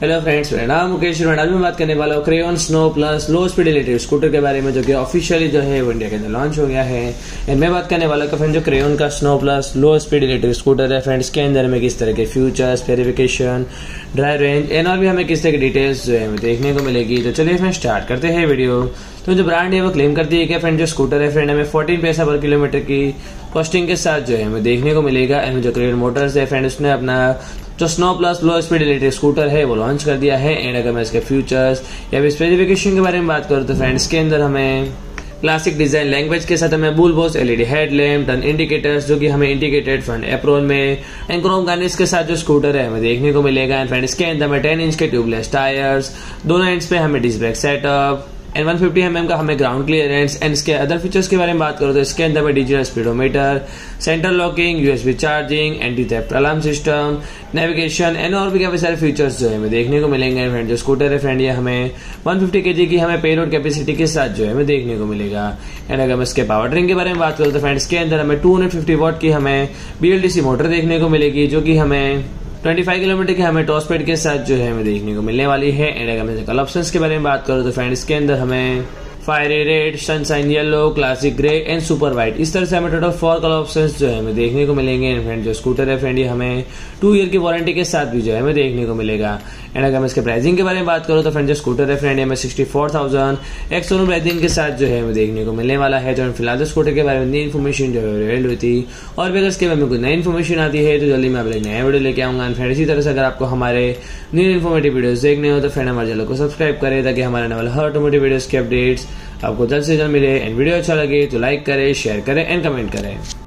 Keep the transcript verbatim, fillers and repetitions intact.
Hello friends, मेरा नाम मुकेश और आज मैं बात करने वाला हूँ Crayon snow plus low speed electric scooter के बारे में, जो कि ऑफिशियली जो है वो इंडिया के अंदर लॉन्च हो गया है। एंड मैं बात करने वाला हूँ फ्रेंड जो क्रेयॉन का snow plus low speed electric scooter है फ्रेंड्स, के अंदर में किस तरह के futures, specification, drive range and और भी हमें किस तरह की डिटेल्स जो है देखने को मिलेगी। तो चलिए फ्रेंड स्टार्ट करते हैं वीडियो। तो जो ब्रांड है वो क्लेम करती है कि फ्रेंड जो स्कूटर है फ्रेंड हमें फोर्टीन पैसा पर किलोमीटर की कॉस्टिंग के साथ जो है हमें देखने को मिलेगा। एंड जो क्रेयॉन मोटर्स है फ्रेंड उसने अपना जो snow plus low speed electric scooter है वो लॉन्च कर दिया है। एंड अगर मैं इसके फ्यूचर्स या फिर स्पेसिफिकेशन के बारे में बात करूँ तो फ्रेंड्स के अंदर हमें क्लासिक डिजाइन लैंग्वेज के साथ हमें bull boss LED headlamp, turn indicators जो कि हमें इंडिकेटेड फ्रंट एप्रोन में एंड क्रोम गार्निश के साथ जो स्कूटर है हमें देखने को मिलेगा। एंड फ्रेंड्स के अंदर में टेन इंच के ट्यूबलेस टायर्स, दोनों एंड्स पे हमें disc brake setup and one fifty M M का हमें ग्राउंड क्लियरेंस। एंड इसके अदर फीचर्स के बारे में बात करो तो इसके अंदर में digital speedometer, centre locking, USB charging, anti theft alarm system, navigation and और भी काफी सारे फीचर्स जो है हमें देखने को मिलेंगे। फ्रेंड जो स्कूटर है फ्रेंड ये हमें वन फिफ्टी केजी की हमें पेलोड कैपेसिटी के साथ जो है हमें देखने को मिलेगा। एंड अगर मैं इसके पावर ट्रेन के बारे में बात करूँ तो फ्रेंड्स के अंदर हमें टू हंड्रेड फिफ्टी वॉट की हमें बीएलडीसी मोटर देखने को मिलेगी, जो कि हमें पच्चीस किलोमीटर के हमें टॉप स्पीड के साथ जो है हमें देखने को मिलने वाली है। एंड अगर मैं कलर ऑप्शंस के बारे में बात करूँ तो फ्रेंड इसके अंदर हमें fiery red, sunshine yellow, classic grey and super white, इस तरह से हमें टोटल फोर कलर ऑप्शंस जो है हमें देखने को मिलेंगे। एंड फ्रेंड जो स्कूटर है फ्रेंड ये हमें टू ईयर की वारंटी के साथ भी जो है हमें देखने को मिलेगा। एंड अगर मैं इसके प्राइसिंग के बारे में बात करूँ तो फ्रेंड जो स्कूटर है फ्रेंड हमें sixty four thousand ex showroom pricing के साथ जो है हमें देखने को मिलने वाला है। तो फिलहाल तो स्कूटर के बारे में नई इन्फॉर्मेशन जो है अवेलेबल हुई थी, और भी अगर इसके बारे में कोई नई इन्फॉर्मेशन आती है तो जल्दी मैं आप नया वीडियो लेके आऊंगा। फ्रेंड इसी तरह से अगर आपको हमारे न्यू इन्फॉर्मेटिव वीडियोस देखने हो तो फ्रेंड हमारे चैनल को सब्सक्राइब करें, ताकि हमारे नए वाले हर ऑटोमोटिव वीडियोस के अपडेट्स आपको जल्द से जल्द मिले। एंड वीडियो अच्छा लगे तो लाइक करें, शेयर करें एंड कमेंट करें।